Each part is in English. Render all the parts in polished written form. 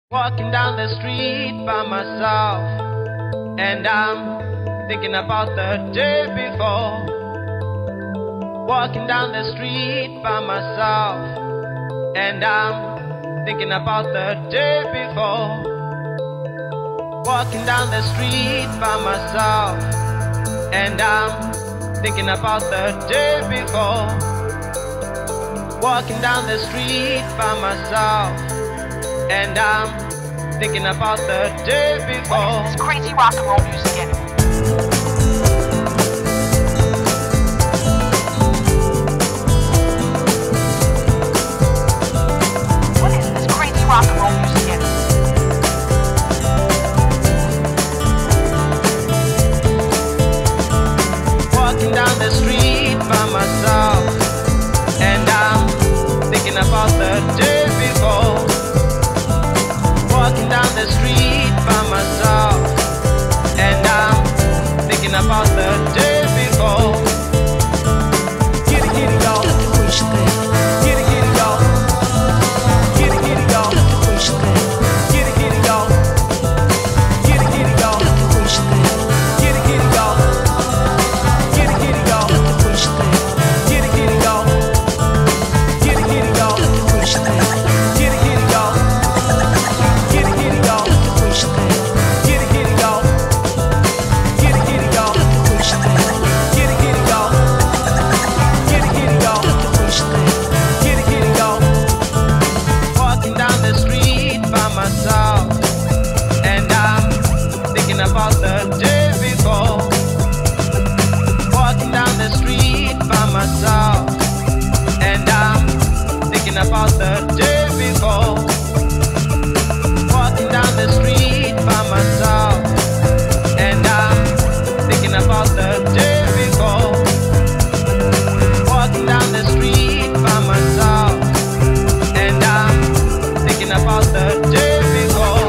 Walking down the street by myself, and I'm thinking about the day before. Walking down the street by myself, and I'm thinking about the day before. Walking down the street by myself, and I'm thinking about the day before. Walking down the street by myself, and I'm thinking about the day before. What is this crazy rock and roll music anyway? What is this crazy rock and roll music anyway? Walking down the street by myself, and I'm thinking about the day before. Walking down the street by myself, and I'm thinking about the day before. Get it, y'all. Get it, y'all. Get it, y'all. Get it, y'all. Get it, y'all. Get it, y'all. Get it, y'all. Get it, y'all. Get it, y'all. Get it, y'all. About the day before. Walking down the street by myself, and I'm thinking about the day before. Walking down the street by myself, and I'm thinking about the day before. Walking down the street by myself, and I'm thinking about the day before.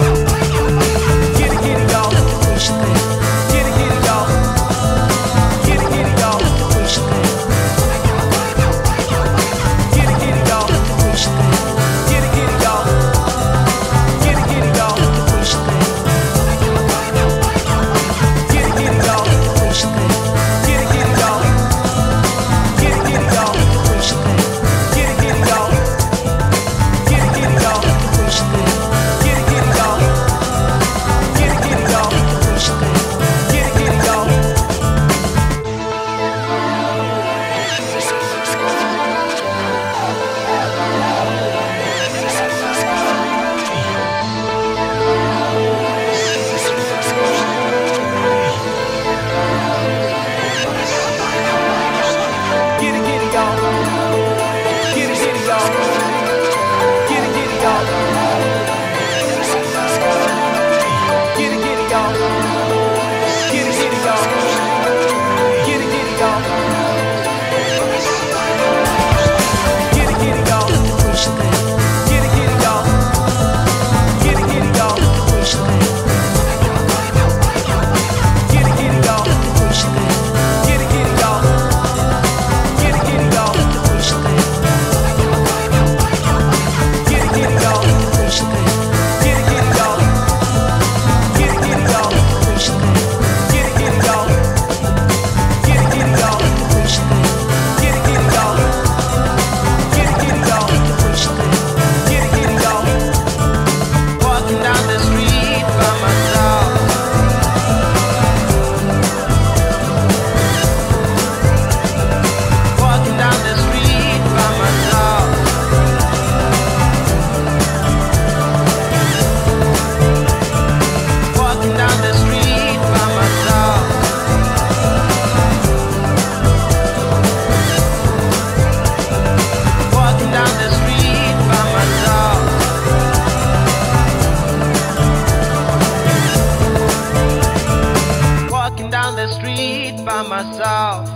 Myself,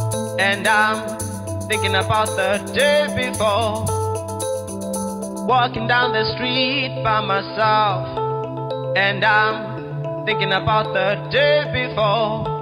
and I'm thinking about the day before. Walking down the street by myself, and I'm thinking about the day before.